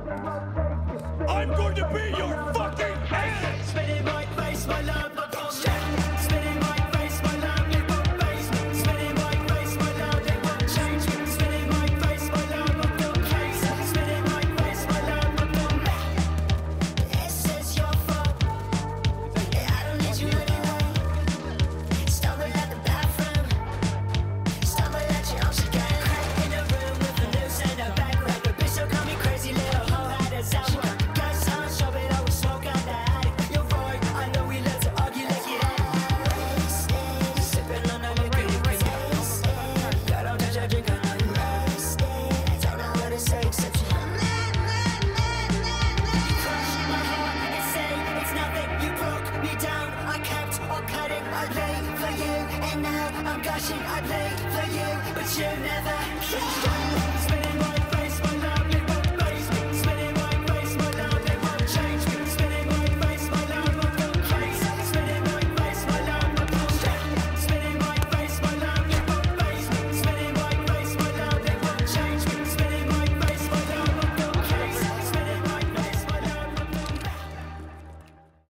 I'm going to be your fucking head! Spinning my face, my love, my constant. Spinning my face, my love, it won't face. Spinning my face, my love, it won't change. Spinning my face, my love, I've got case. Spinning my face, my love, I've got me. This is your fault. I don't need you anyway. Stumble at the bathroom. Stumble at your own again. Crack in a room with a noose and a back rack. A bitch so call me crazy little hoe had a sour. I play for you, but you never.